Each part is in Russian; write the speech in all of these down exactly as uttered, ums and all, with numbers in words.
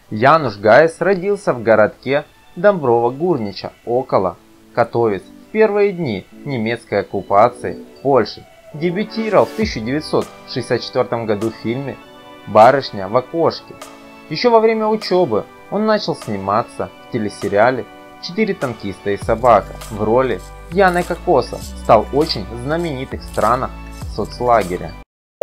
Януш Гайес родился в городке Домброва-Гурнича около Катовиц в первые дни немецкой оккупации Польши. Дебютировал в тысяча девятьсот шестьдесят четвёртом году в фильме «Барышня в окошке». Еще во время учебы он начал сниматься в телесериале «Четыре танкиста и собака» в роли Яны Кокоса, стал очень знаменитым в странах соцлагеря.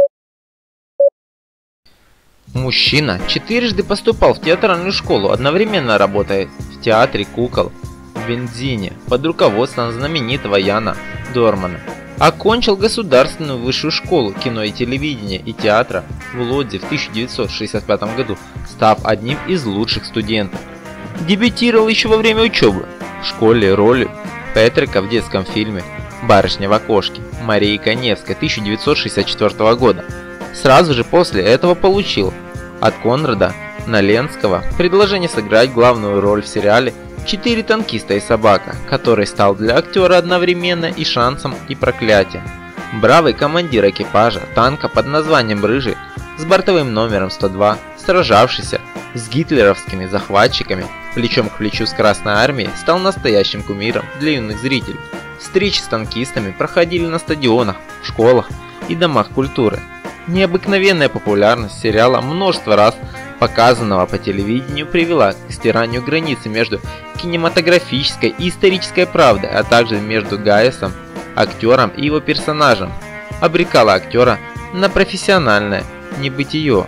Мужчина четырежды поступал в театральную школу, одновременно работая в театре кукол в Бензине под руководством знаменитого Яна Дормана. Окончил Государственную высшую школу кино и телевидения и театра в Лодзе в тысяча девятьсот шестьдесят пятом году, став одним из лучших студентов. Дебютировал еще во время учебы в школе ролью Петрика в детском фильме «Барышня в окошке» Марии Каневской тысяча девятьсот шестьдесят четвёртого года. Сразу же после этого получил от Конрада Наленского предложение сыграть главную роль в сериале «Четыре танкиста и собака», который стал для актера одновременно и шансом, и проклятием. Бравый командир экипажа танка под названием «Рыжий» с бортовым номером сто два, сражавшийся с гитлеровскими захватчиками плечом к плечу с Красной Армией, стал настоящим кумиром для юных зрителей. Встречи с танкистами проходили на стадионах, в школах и домах культуры. Необыкновенная популярность сериала, множество раз показанного по телевидению, привела к стиранию границы между кинематографической и исторической правдой, а также между Гайесом, актером и его персонажем, обрекала актера на профессиональное небытие.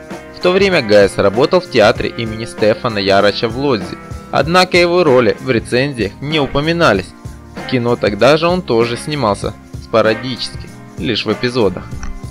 В то время Гайес работал в театре имени Стефана Ярача в Лодзе, однако его роли в рецензиях не упоминались. В кино тогда же он тоже снимался спорадически, лишь в эпизодах.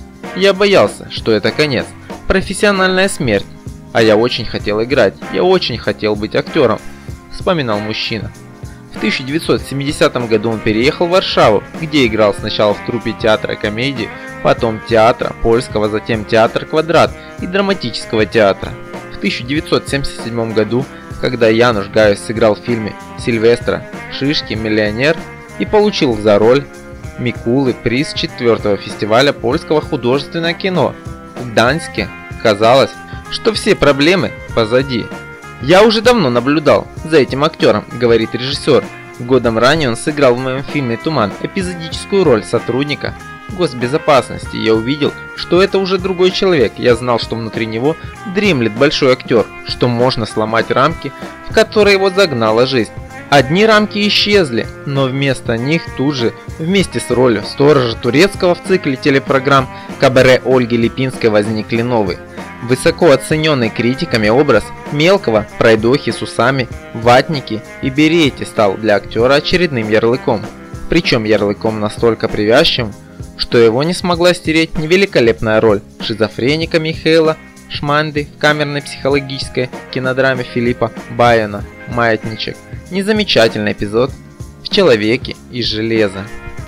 «Я боялся, что это конец, профессиональная смерть, а я очень хотел играть, я очень хотел быть актером», — вспоминал мужчина. В тысяча девятьсот семидесятом году он переехал в Варшаву, где играл сначала в труппе театра комедии, потом театра польского, затем театр «Квадрат» и драматического театра. В тысяча девятьсот семьдесят седьмом году, когда Януш Гайес сыграл в фильме Сильвестра Шишки «Миллионер» и получил за роль Микулы приз четвертого фестиваля польского художественного кино в Гданьске, казалось, что все проблемы позади. «Я уже давно наблюдал за этим актером», — говорит режиссер. Годом ранее он сыграл в моем фильме «Туман» эпизодическую роль сотрудника госбезопасности. Я увидел, что это уже другой человек. Я знал, что внутри него дремлет большой актер, что можно сломать рамки, в которые его загнала жизнь. Одни рамки исчезли, но вместо них тут же, вместе с ролью сторожа турецкого в цикле телепрограмм «Кабаре» Ольги Липинской, возникли новые. Высоко оцененный критиками образ мелкого пройдохи с усами, ватники и берете стал для актера очередным ярлыком. Причем ярлыком настолько привязчивым, что его не смогла стереть ни великолепная роль шизофреника Михаила Шманды в камерной психологической кинодраме Филиппа Байена «Маятничек», ни замечательный эпизод в «Человеке из железа».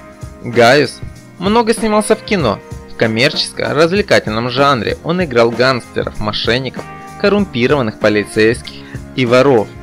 Гайес много снимался в кино. В коммерческо-развлекательном жанре он играл гангстеров, мошенников, коррумпированных полицейских и воров.